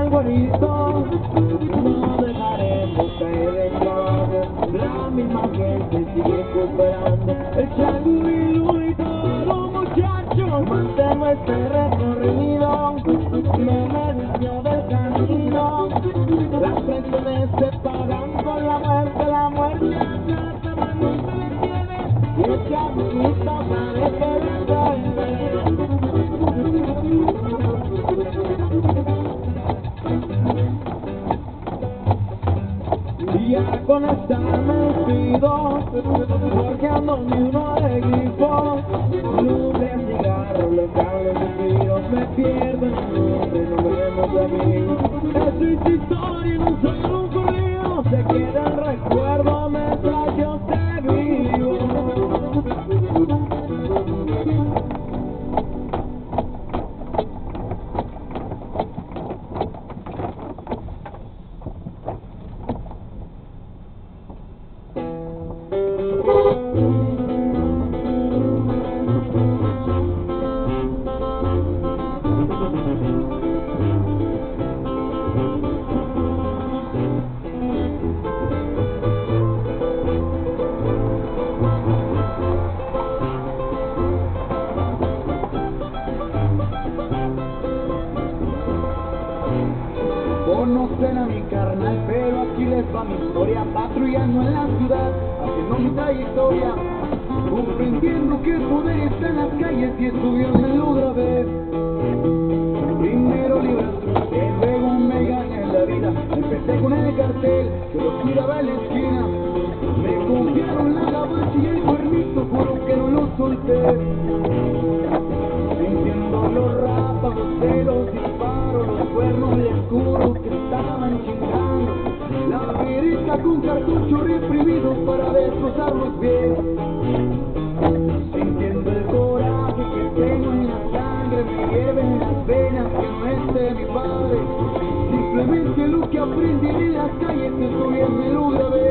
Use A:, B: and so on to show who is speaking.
A: guarito, no dejaremos caer en más. La misma gente sigue cooperando, el chango y Luis, todos los muchachos. Mantemos este recorrido, no me desvío del camino. Las pensiones se pagan con la muerte acá la no se detiene, y el changuito parece y ya con esta me despido, porque ando ni uno de grifo, lumbre, cigarro, locales y tiros, me pierdo en el nombre, no vemos amigos. Esto es historia, no solo un corrido, se queda el recuerdo mientras yo te vivo. Conocen a mi carnal, pero aquí les va mi historia. Patrullando en la ciudad, haciendo mi trayectoria, comprendiendo que el poder está en las calles y esto bien me lo grabé. Primero libre y luego me gané en la vida. Empecé con el cartel que lo cuidaba en la esquina. Me confiaron la gabacha y el cuernito, juro que no lo solté. Sintiendo los rápagos de los disparos, los cuernos y escuros que estaban chingando, la verita con cartuchos reprimidos para destrozar los pies. Sintiendo el coraje que tengo en la sangre, me hierve en las venas que no esté mi padre. Simplemente lo que aprendí en las calles, que esto bien me lo grabé.